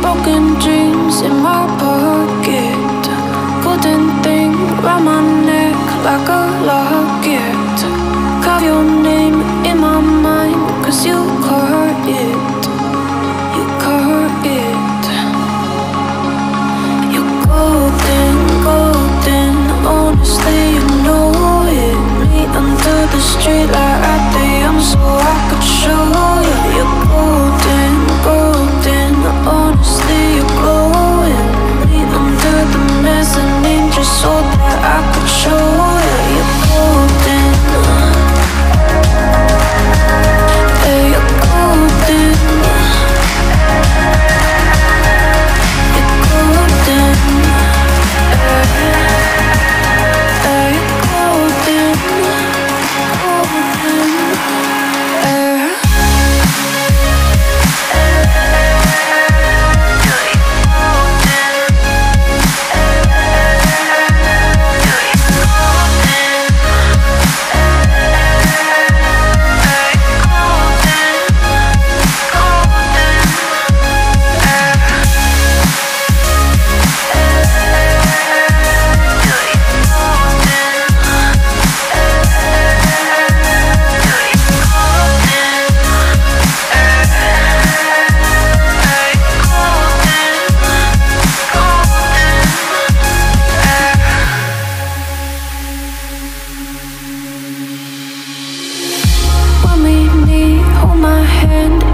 broken dreams in my pocket. Golden thing round my neck like a locket. Carve your name in my mind, 'cause you caught it. You caught it. You're golden, golden. Honestly, you know it. Meet under the street light at the young, so I could show you. You're golden, golden. Honestly, you're glowing. Meet under the mezzanine just so that I could show you. You're golden. Yeah, you're golden. You're golden. When we meet, hold my hand